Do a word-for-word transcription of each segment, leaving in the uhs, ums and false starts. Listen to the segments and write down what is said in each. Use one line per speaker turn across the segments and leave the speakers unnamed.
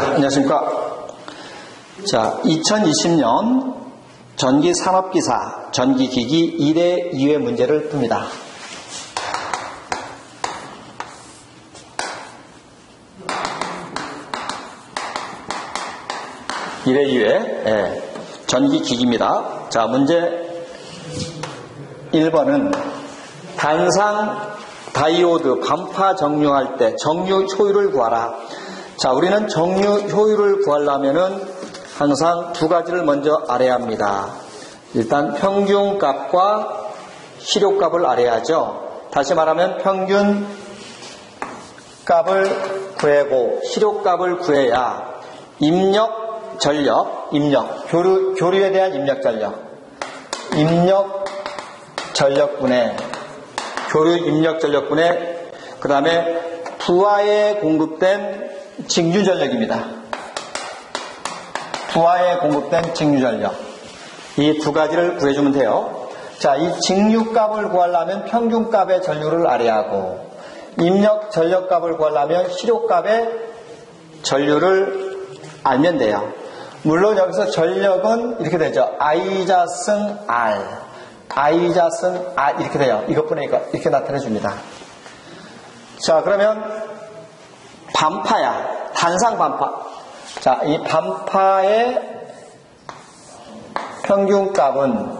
안녕하십니까. 자, 이천이십 년 전기산업기사 전기기기 일 회, 이 회 문제를 풉니다. 일 회, 이 회 예, 전기기기입니다. 자, 문제 일 번은 단상 다이오드 반파 정류할 때 정류 효율을 구하라. 자, 우리는 정류 효율을 구하려면은 항상 두 가지를 먼저 알아야 합니다. 일단 평균값과 실효값을 알아야죠. 다시 말하면 평균 값을 구하고 실효값을 구해야 입력 전력, 입력, 교류, 교류에 대한 입력 전력, 입력 전력분의 교류 입력 전력분의 그 다음에 부하에 공급된 직류 전력입니다. 부하에 공급된 직류 전력. 이 두 가지를 구해주면 돼요. 자, 이 직류값을 구하려면 평균값의 전류를 알아야 하고, 입력 전력값을 구하려면 실효값의 전류를 알면 돼요. 물론 여기서 전력은 이렇게 되죠. I자승 R, I자승 R 이렇게 돼요. 이것뿐에 이렇게 나타내 줍니다. 자, 그러면 반파야. 단상 반파. 자, 이 반파의 평균값은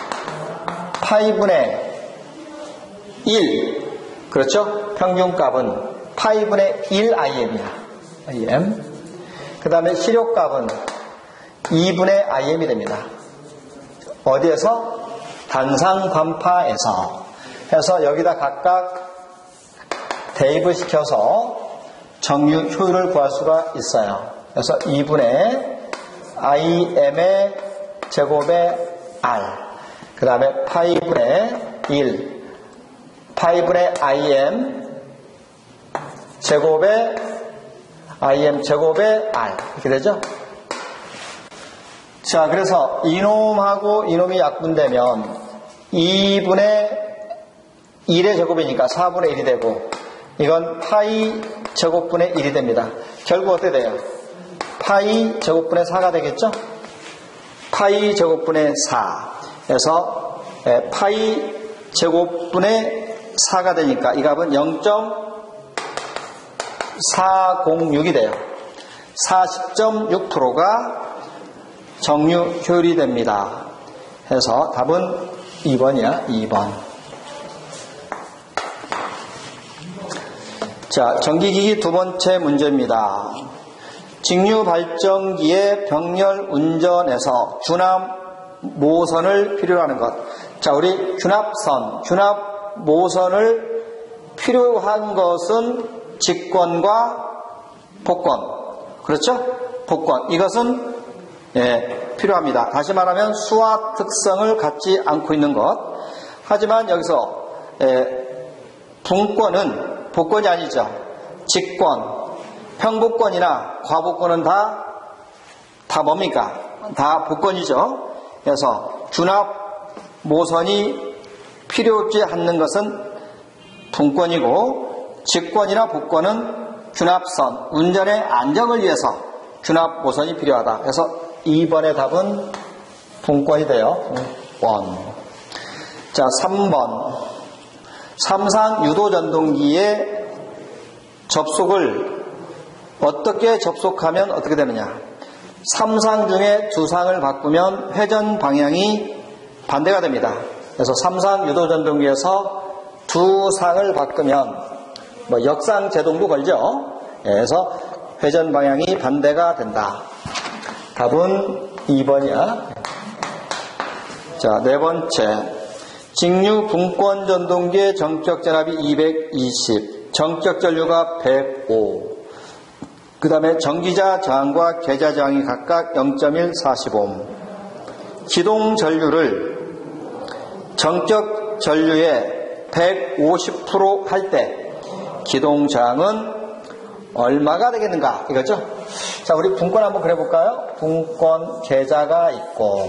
파이분의 일. 그렇죠? 평균값은 파이분의 일 아이엠이야. 아이엠. 그 다음에 실효값은 이분의 아이엠이 됩니다. 어디에서? 단상 반파에서. 해서 여기다 각각 대입을 시켜서 정류 효율을 구할 수가 있어요. 그래서 이분의 아이엠의 제곱의 R, 그 다음에 파이분의 일, 파이분의 아이엠 제곱의 아이엠 제곱의 R 이렇게 되죠? 자, 그래서 이놈하고 이놈이 약분되면 이분의 일의 제곱이니까 사분의 일이 되고, 이건 파이 제곱분의 일이 됩니다. 결국 어떻게 돼요? 파이 제곱분의 사가 되겠죠? 파이 제곱분의 사. 그래서 파이 제곱분의 사가 되니까 이 값은 영 점 사공육이 돼요. 사십 점 육 퍼센트가 정류 효율이 됩니다. 해서 답은 이 번이야. 이 번. 자, 전기기기 두 번째 문제입니다. 직류 발전기의 병렬 운전에서 균합 모선을 필요로 하는 것. 자, 우리 균합선, 균합 모선을 필요한 것은 직권과 복권. 그렇죠? 복권. 이것은 예, 필요합니다. 다시 말하면 수화 특성을 갖지 않고 있는 것. 하지만 여기서 예, 분권은 복권이 아니죠. 직권, 평복권이나 과복권은 다, 다 뭡니까? 다 복권이죠. 그래서 균합 모선이 필요하지 않는 것은 분권이고, 직권이나 복권은 균합선, 운전의 안정을 위해서 균합 모선이 필요하다. 그래서 이 번의 답은 분권이 돼요. 분권. 자, 삼 번. 삼상 유도전동기의 접속을 어떻게 접속하면 어떻게 되느냐? 삼상 중에 두 상을 바꾸면 회전 방향이 반대가 됩니다. 그래서 삼상 유도전동기에서 두 상을 바꾸면 뭐 역상 제동도 걸죠. 그래서 회전 방향이 반대가 된다. 답은 이 번이야. 자, 네 번째. 직류 분권 전동기의 정적 전압이 이백이십, 정적 전류가 백오. 그 다음에 전기자 저항과 계자 저항이 각각 영 점 일, 사십오. 기동 전류를 정적 전류의 백오십 퍼센트 할 때 기동 저항은 얼마가 되겠는가? 이거죠? 자, 우리 분권 한번 그려볼까요? 분권 계자가 있고,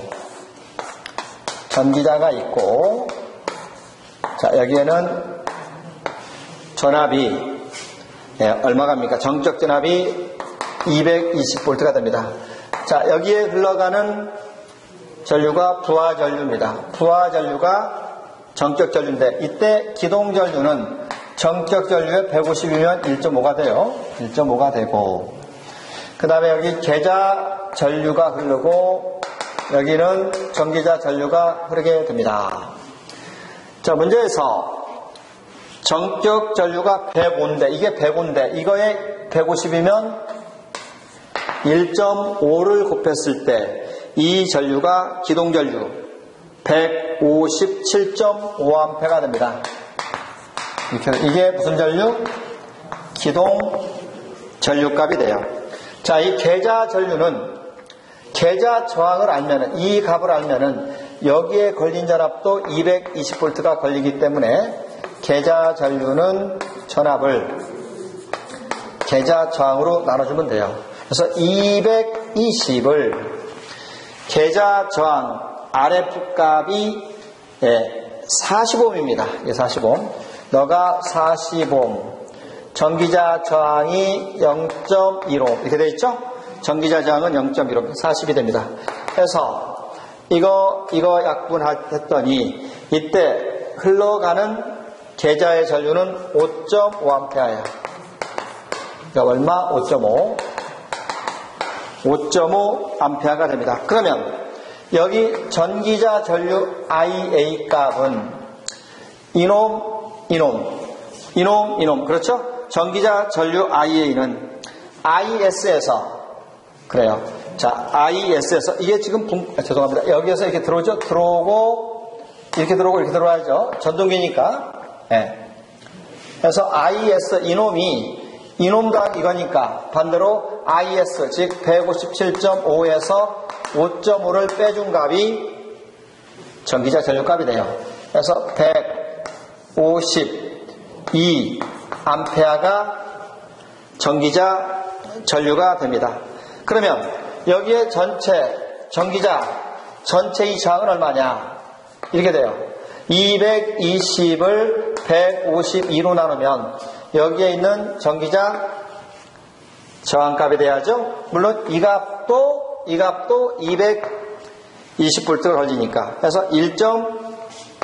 전기자가 있고, 자, 여기에는 전압이 예, 얼마 갑니까? 정적 전압이 이백이십 볼트가 됩니다. 자, 여기에 흘러가는 전류가 부하 전류입니다. 부하 전류가 정격 전류인데 이때 기동 전류는 정격 전류의 백오십이면 일 점 오가 돼요. 일 점 오가 되고 그 다음에 여기 계자 전류가 흐르고 여기는 전기자 전류가 흐르게 됩니다. 자, 문제에서 정격 전류가 백오인데 이게 백오인데 이거에 백오십이면 일 점 오를 곱했을 때 이 전류가 기동 전류 백오십칠 점 오 암페어가 됩니다. 이게 무슨 전류? 기동 전류값이 돼요. 자, 이 계자 전류는 계자 저항을 알면은 이 값을 알면은 여기에 걸린 전압도 이백이십 볼트가 걸리기 때문에 계자 전류는 전압을 계자 저항으로 나눠주면 돼요. 그래서 이백이십을 계자 저항 알에프 값이 예, 사십 옴입니다. 예, 사십 옴. 너가 사십 옴. 전기자 저항이 영 점 일 옴. 이렇게 되어 있죠? 전기자 저항은 영 점 일 옴. 사십이 됩니다. 그래서 이거, 이거 약분했더니 이때 흘러가는 계자의 전류는 오 점 오 암페어야. 그러니까 얼마? 오 점 오. 오 점 오 암페어가 됩니다. 그러면 여기 전기자 전류 아이에이 값은 이놈, 이놈, 이놈, 이놈. 그렇죠? 전기자 전류 아이에이는 아이에스에서 그래요. 자, 아이에스에서 이게 지금 분, 아, 죄송합니다. 여기에서 이렇게 들어오죠? 들어오고 이렇게 들어오고 이렇게 들어와야죠. 전동기니까. 네. 그래서 아이에스 이놈이 이놈 더하기 이거니까 반대로 아이에스 즉 백오십칠 점 오에서 오 점 오를 빼준 값이 전기자 전류값이 돼요. 그래서 백오십이 암페어가 전기자 전류가 됩니다. 그러면 여기에 전체 전기자 전체의 저항은 얼마냐? 이렇게 돼요. 이백이십을 백오십이로 나누면 여기에 있는 전기자 저항값이 돼야죠. 물론 이 값도 이 값도 이백이십 볼트가 걸리니까. 그래서 일 점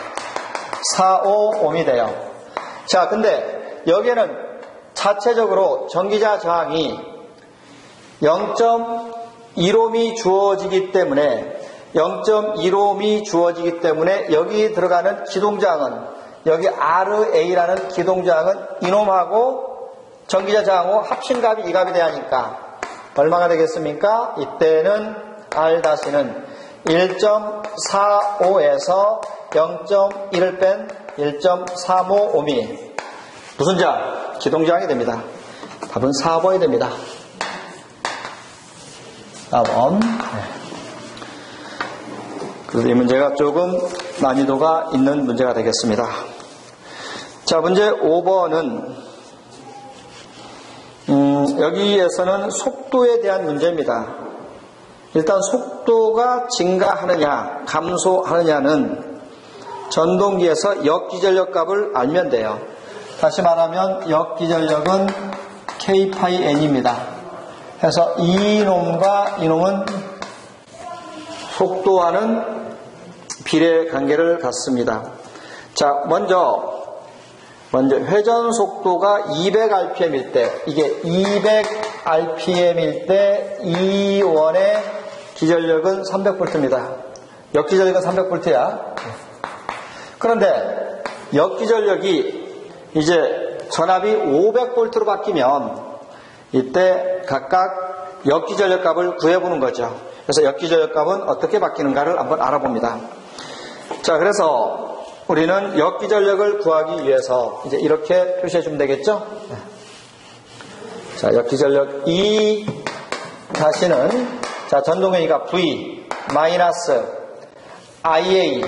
사오 옴이 돼요. 자, 근데 여기에는 자체적으로 전기자 저항이 영 점 일 옴이 주어지기 때문에 영 점 일 옴이 주어지기 때문에 여기 들어가는 기동저항은 여기 알에이라는 기동저항은 이놈하고 전기자 저항하고 합친 값이 이 값이 돼야 하니까 얼마가 되겠습니까? 이때는 R-는 일 점 사오에서 영 점 일을 뺀 일 점 삼오 옴이 무슨 저항? 기동저항이 됩니다. 답은 사 번이 됩니다. 사 번. 네. 그래서 이 문제가 조금 난이도가 있는 문제가 되겠습니다. 자, 문제 오 번은 음, 여기에서는 속도에 대한 문제입니다. 일단 속도가 증가하느냐 감소하느냐는 전동기에서 역기전력 값을 알면 돼요. 다시 말하면 역기전력은 K 파이 N입니다. 그래서 이놈과 이놈은 속도와는 비례 관계를 갖습니다. 자, 먼저 먼저 회전 속도가 이백 알피엠일 때 이게 이백 알피엠일 때 이 원의 기전력은 삼백 볼트입니다. 역기전력은 삼백 볼트야. 그런데 역기전력이 이제 전압이 오백 볼트로 바뀌면 이때 각각 역기전력 값을 구해보는 거죠. 그래서 역기전력 값은 어떻게 바뀌는가를 한번 알아봅니다. 자, 그래서 우리는 역기전력을 구하기 위해서 이제 이렇게 표시해 주면 되겠죠? 자, 역기전력 E 다시는 자, 전동회의가 V 마이너스 아이에이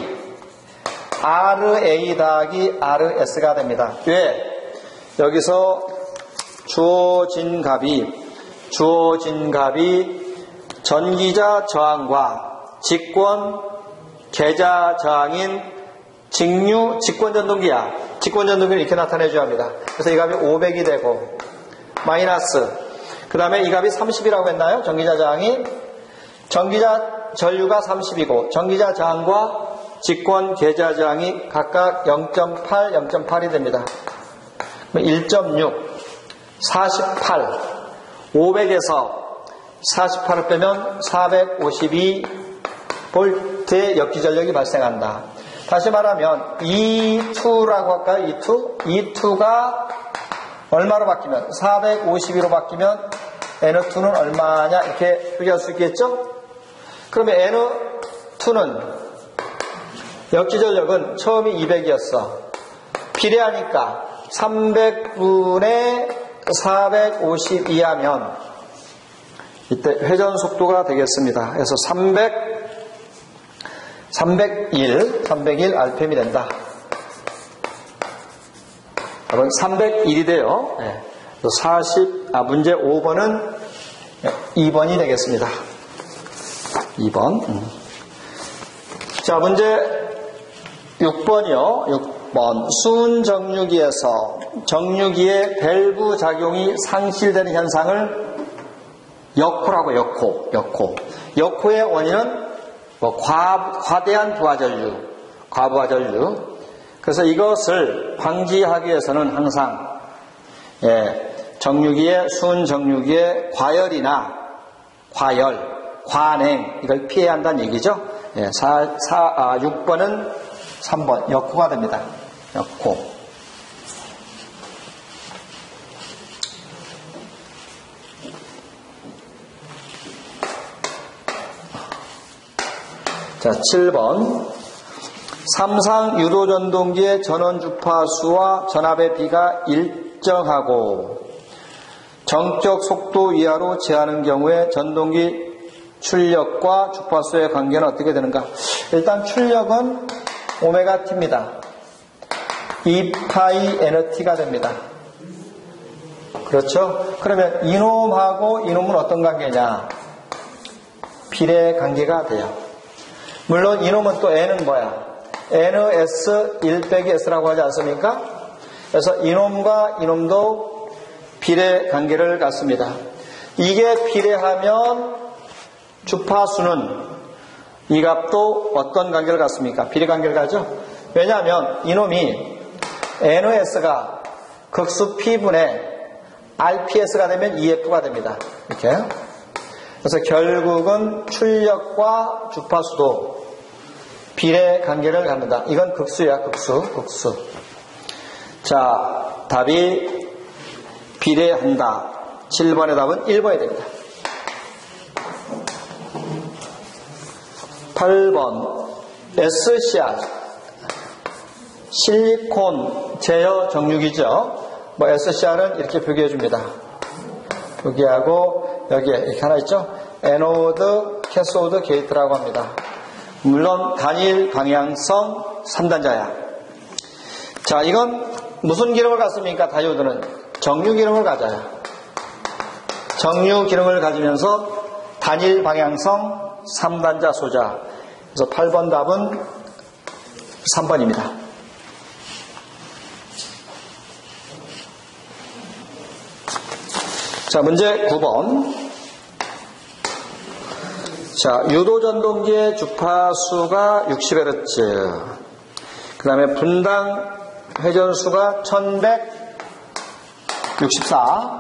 알에이 더하기 알에스가 됩니다. 왜? 여기서 주어진 값이 주어진 값이 전기자 저항과 직권 계자 저항인 직류 직권 전동기야. 직권 전동기는 이렇게 나타내줘야 합니다. 그래서 이 값이 오백이 되고 마이너스 그 다음에 이 값이 삼십이라고 했나요? 전기자 저항이. 전기자 전류가 삼십이고 전기자 저항과 직권 계좌 저항이 각각 영 점 팔, 영 점 팔이 됩니다. 일 점 육, 사십팔, 오백에서 사십팔을 빼면 사백오십이 볼트의 역기전력이 발생한다. 다시 말하면 이 투라고 할까요? 이 투? 이 투가 얼마로 바뀌면? 사백오십이로 바뀌면 엔 투는 얼마냐? 이렇게 표기할 수 있겠죠? 그러면 엔 투는 역기전력은 처음이 이백이었어. 비례하니까 삼백분의 사백오십이 하면 이때 회전 속도가 되겠습니다. 그래서 삼백, 삼백일, 삼백일 알피엠이 된다. 여러분 삼백일이 돼요. 네. 사십, 아, 문제 오 번은 이 번이 되겠습니다. 이 번. 음. 자, 문제 육 번이요. 육 번. 수은 정류기에서 정류기의 밸브 작용이 상실되는 현상을 역호라고, 역호. 역호. 역호의 원인은 뭐 과, 과대한 부하전류, 과부하전류. 그래서 이것을 방지하기 위해서는 항상 예, 정류기의 수은 정류기의 과열이나 과열, 관행 이걸 피해야 한다는 얘기죠. 예, 사, 사, 아, 육 번은 삼 번 역호가 됩니다. 역호. 자, 칠 번. 삼상 유도전동기의 전원 주파수와 전압의 비가 일정하고 정적 속도 이하로 제하는 경우에 전동기 출력과 주파수의 관계는 어떻게 되는가? 일단 출력은 오메가 t입니다. 이 파이 엔 t가 됩니다. 그렇죠? 그러면 이놈하고 이놈은 어떤 관계냐? 비례 관계가 돼요. 물론 이놈은 또 n은 뭐야? ns 일 빼기 s라고 하지 않습니까? 그래서 이놈과 이놈도 비례 관계를 갖습니다. 이게 비례하면 주파수는 이 값도 어떤 관계를 갖습니까? 비례 관계를 가죠? 왜냐하면 이놈이 ens가 극수 p분의 알피에스가 되면 이에프가 됩니다. 이렇게. 그래서 결국은 출력과 주파수도 비례 관계를 갖는다. 이건 극수야, 극수, 극수. 자, 답이 비례한다. 칠 번의 답은 일 번이 됩니다. 팔 번 S씨알 실리콘 제어 정류기죠. 뭐 S씨알은 이렇게 표기해 줍니다. 표기하고 여기에 이렇게 하나 있죠. 에노드, 캐소드, 게이트라고 합니다. 물론 단일 방향성 삼 단자야. 자, 이건 무슨 기능을 갖습니까? 다이오드는 정류 기능을 가져요. 정류 기능을 가지면서 단일 방향성 삼 단자 소자. 그래서 팔 번 답은 삼 번입니다. 자, 문제 구 번. 자, 유도전동기의 주파수가 육십 헤르츠. 그 다음에 분당 회전수가 천백육십사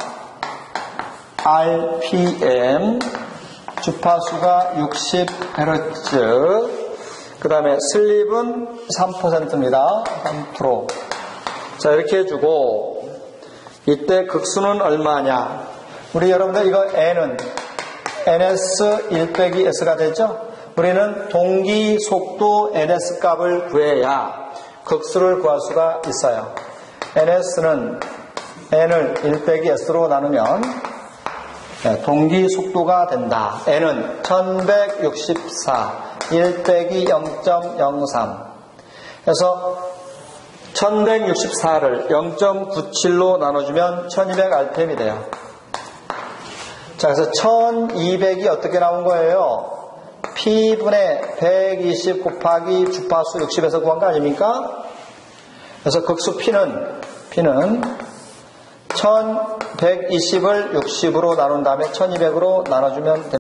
알피엠. 주파수가 육십 헤르츠. 그 다음에 슬립은 삼 퍼센트입니다. 삼 퍼센트. 자, 이렇게 해주고, 이때 극수는 얼마냐? 우리 여러분들 이거 N은 ns 일 빼기 s가 되죠? 우리는 동기 속도 ns 값을 구해야 극수를 구할 수가 있어요. ns는 n을 일 빼기 s로 나누면 동기 속도가 된다. n은 천백육십사, 일 빼기 영 점 영삼. 그래서 천백육십사를 영 점 구칠로 나눠주면 천이백 알피엠이 돼요. 자, 그래서 천이백이 어떻게 나온 거예요? P분의 백이십 곱하기 주파수 육십에서 구한 거 아닙니까? 그래서 극수 P는, P는 천백이십을 육십으로 나눈 다음에 천이백으로 나눠주면 됩니다.